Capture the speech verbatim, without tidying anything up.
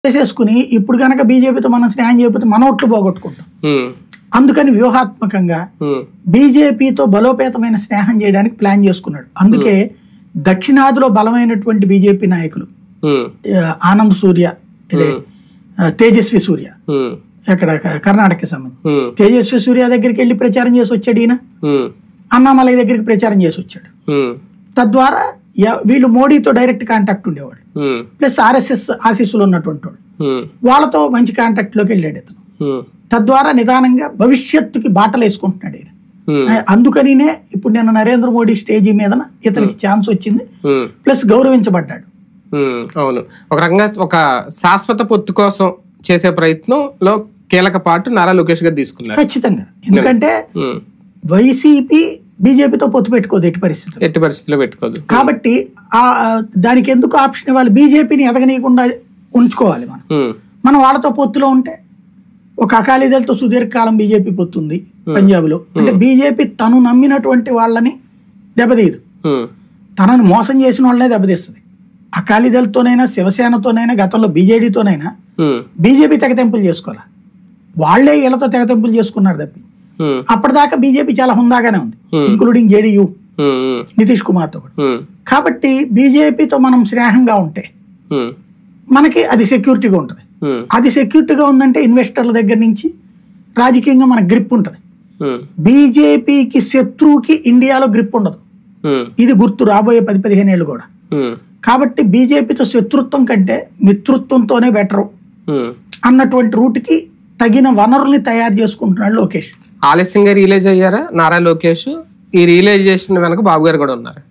చేసేసుకుని ఇప్పుడు కనుక బీజేపీతో మనం స్నేహం చేయకపోతే మన ఓట్లు పోగొట్టుకుంటాం. అందుకని వ్యూహాత్మకంగా బీజేపీతో బలోపేతమైన స్నేహం చేయడానికి ప్లాన్ చేసుకున్నాడు. అందుకే దక్షిణాదిలో బలమైనటువంటి బీజేపీ నాయకులు ఆనంద్ సూర్య, ఇదే తేజస్వి సూర్య, ఇక్కడ కర్ణాటకకి సంబంధించి తేజస్వి సూర్య దగ్గరికి వెళ్ళి ప్రచారం చేసి వచ్చాడు. ఈయన అన్నామలై దగ్గరికి ప్రచారం చేసి వచ్చాడు. తద్వారా వీళ్ళు మోడీతో డైరెక్ట్ కాంటాక్ట్ ఉండేవాళ్ళు, ప్లస్ ఆర్ఎస్ఎస్ ఆశీస్సులు ఉన్నటువంటి వాళ్ళు, వాళ్ళతో మంచి కాంటాక్ట్ లోకి వెళ్ళాడు ఇతను. తద్వారా నిదానంగా భవిష్యత్తుకి బాటలు వేసుకుంటున్నాడు ఈయన. అందుకనినే ఇప్పుడు నేను నరేంద్ర మోడీ స్టేజీ మీద ఇతనికి ఛాన్స్ వచ్చింది, ప్లస్ గౌరవించబడ్డాడు. అవును, ఒక రకంగా ఒక శాశ్వత పొత్తు కోసం చేసే ప్రయత్నంలో కీలక పాటు నారా లోకేష్ గారు తీసుకున్నారు. ఖచ్చితంగా, ఎందుకంటే వైసీపీ బీజేపీతో పొత్తు పెట్టుకోదు ఎట్టి పరిస్థితులు ఎట్టి పరిస్థితుల్లో పెట్టుకోదు. కాబట్టి ఆ దానికి ఎందుకు ఆప్షన్ ఇవ్వాలి? బీజేపీని ఎదగనీయకుండా ఉంచుకోవాలి మనం. మనం వాళ్ళతో పొత్తులో ఉంటే ఒక అకాలీదళతో సుదీర్ఘకాలం బీజేపీ పొత్తుంది పంజాబ్ లో. అంటే బీజేపీ తను నమ్మినటువంటి వాళ్ళని దెబ్బతీయదు, తనను మోసం చేసిన వాళ్ళనే దెబ్బతీస్తుంది. అకాలీదళతోనైనా శివసేనతోనైనా గతంలో బీజేడీతోనైనా బీజేపీ తెగతెంపులు చేసుకోవాలి, వాళ్లే వీళ్ళతో తెగతెంపులు చేసుకున్నారు తప్పి. అప్పటిదాకా బీజేపీ చాలా హుందాగానే ఉంది, ఇంక్లూడింగ్ జేడీయూ నితీష్ కుమార్ తో కూడా. కాబట్టి బీజేపీతో మనం స్నేహంగా ఉంటే మనకి అది సెక్యూరిటీగా ఉంటుంది. అది సెక్యూరిటీగా ఉందంటే ఇన్వెస్టర్ల దగ్గర నుంచి రాజకీయంగా మనకు గ్రిప్ ఉంటుంది. బీజేపీకి శత్రువుకి ఇండియాలో గ్రిప్ ఉండదు, ఇది గుర్తు రాబోయే పది పదిహేను ఏళ్ళు కూడా. కాబట్టి బీజేపీతో శత్రుత్వం కంటే మిత్రుత్వంతోనే బెటరు అన్నటువంటి రూట్కి తగిన వనరుల్ని తయారు చేసుకుంటున్నాడు లోకేష్. ఆలస్యంగా రియలైజ్ అయ్యారా నారా లోకేష్? ఈ రియలైజేషన్ వెనక బాబు గారు కూడా ఉన్నారు.